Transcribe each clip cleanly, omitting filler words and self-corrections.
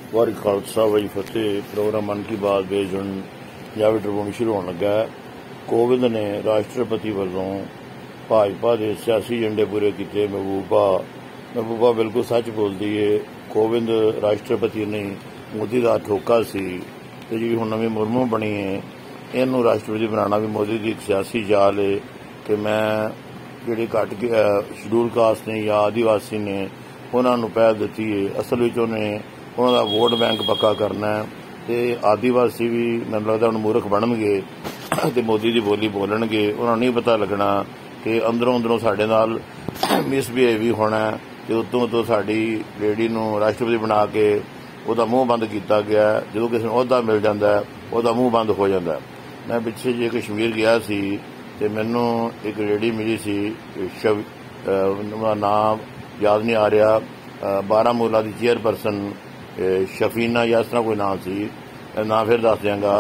वारी खालसा वजी फतेह। प्रोग्राम मन की बात बेज हुण पंजाबी ट्रिब्यून शुरू होने लगा है। कोविंद ने राष्ट्रपति वालों भाजपा के सियासी एजेंडे पूरे किए। महबूबा बिल्कुल सच बोलती है। कोविंद राष्ट्रपति नहीं, मोदी का ठोका सी ते जी हुण नवीं मुर्मू बनी है, इनू राष्ट्रपति बनाना भी मोदी की एक सियासी जाल है कि मैं जिहड़े घट शेड्यूल कास्ट ने या आदिवासी ने उन्होंने पहल दी है। असल में उन्हें उन्होंने वोट बैंक पक्का करना है तो आदिवासी भी मैनूं लगदा हुण मूर्ख बनणगे ते मोदी की बोली बोलणगे। उन्होंने नहीं पता लगना कि अंदरों साडे नाल मिसबिहेव भी होना है ते उत्तों साडी लेडी नूं राष्ट्रपति बना के उहदा मूँह बंद किया गया। जो किसी नूं अहुदा मिल जाता है उहदा मूँह बंद हो जाता है। मैं पिछे जे कश्मीर गया सी ते मैनूं एक लेडी मिली सी, नाम याद नहीं आ रहा, बारामूला की चेयरपर्सन शफीना या इस तरह कोई नाम सी, ना फिर दस देंगा।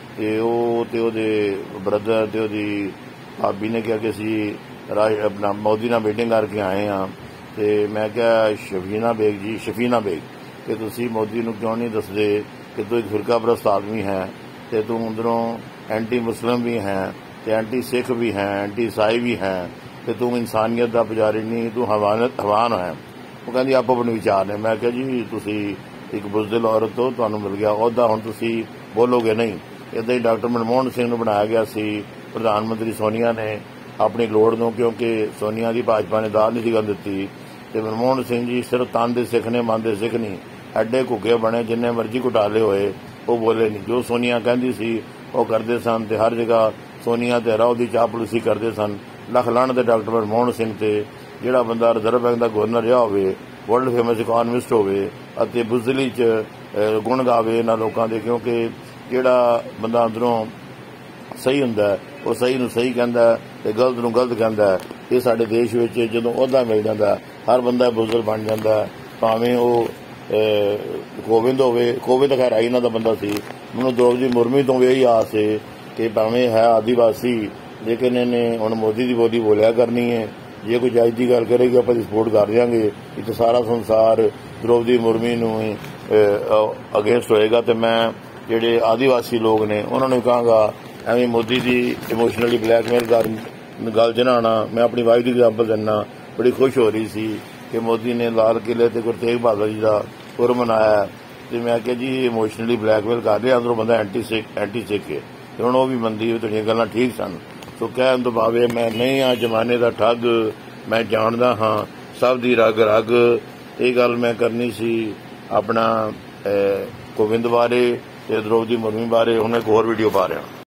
तो ब्रदर तो भाभी ने कहा कि असी अपना मोदी नाल मीटिंग करके आए हाँ। तो मैं क्या शफीना बेग कि तुसी मोदी नूं क्यों नहीं दसदे कि तू एक फिरका परस्त आदमी है तो तू अंदरों एंटी मुस्लिम भी है, एंटी सिख भी है, एंटी ईसाई भी है, तो तू इंसानियत का पुजारी नहीं, तू हवान है। वो कहती आप अपने विचार ने। मैं क्या जी तुसी एक बुजदिल औरत हो, तुहानूं मिल गया अहुदा, हुण तुसी बोलोगे नहीं। इदां ही डॉक्टर मनमोहन सिंह नूं बनाया गया सी प्रधानमंत्री सोनिया ने अपनी लोड़ नूं, क्योंकि सोनिया की भाजपा ने दाल नहीं दी तो मनमोहन सिंह जी सिर्फ तन दे सिख ने, मन दे सिख नहीं, एडे घुगे बने जिन्ने मर्जी घुटाले होए वो बोले नहीं। जो सोनिया कहती सी वो करते सन ते हर जगह सोनिया ते राव की चापलूसी करते सन। लख लाण ते डॉक्टर मनमोहन सिंह ते जिहड़ा बंदा रिजर्व बैंक का गवर्नर रहा होवे, वर्ल्ड फेमस इकोनॉमिस्ट होवे अते बुजदली च गुण गावे इन्हां लोकां दे, क्योंकि जिहड़ा बंदा अंदरों सही हुंदा है वो सही नूं सही कहंदा है ते गलत नूं गलत कहंदा है। ये साडे देश विच जदों अहुदा मिल जांदा हर बंदा बुजदल बन जांदा है, भावें वो कोविंद होवे। कोविंद खैर आई इन्हां दा बंदा सी। मैनूं द्रौपदी मुर्मू तो भी यही आस है कि भावें है आदिवासी लेकिन इन्हें हुण मोदी की बोली बोलिया करनी है। जे कोई जायज़ की गल करेगी आप सपोर्ट कर देंगे। इतना सारा संसार द्रौपदी मुर्मू नूं अगेंस्ट होएगा। तो मैं जिहड़े आदिवासी लोग ने उन्होंने कहांगा एवं मोदी की इमोशनली ब्लैकमेल कर गल जनाना। मैं अपनी वाइफ की एग्जाम्पल देना, बड़ी खुश हो रही सी कि मोदी ने लाल किले ते गुरु तेग बहादुर जी का पुर मनाया। तो मैं क्या जी इमोशनली ब्लैकमेल कर रहे, अंदरों बंदा एंटी सिख है। हुण वो भी मंदी तुहाडियां गल्लां ठीक सन। तो कहण तो भावे मैं नहीं हाँ जमाने का ठग, मैं जानदा हाँ सब दी रग रग। ये गल मैं करनी सी अपना कोविंद बारे ते द्रौपदी मुर्मू बारे। हुण एक होर वीडियो पा रहा।